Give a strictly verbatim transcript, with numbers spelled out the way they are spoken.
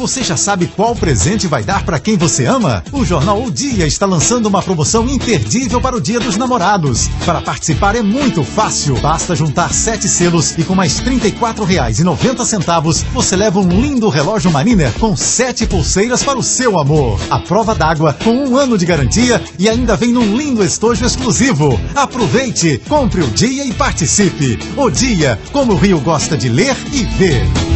Você já sabe qual presente vai dar para quem você ama? O Jornal O Dia está lançando uma promoção imperdível para o Dia dos Namorados. Para participar é muito fácil. Basta juntar sete selos e com mais trinta e quatro reais e noventa centavos você leva um lindo relógio Mariner com sete pulseiras para o seu amor. A prova d'água com um ano de garantia e ainda vem num lindo estojo exclusivo. Aproveite, compre o Dia e participe. O Dia, como o Rio gosta de ler e ver.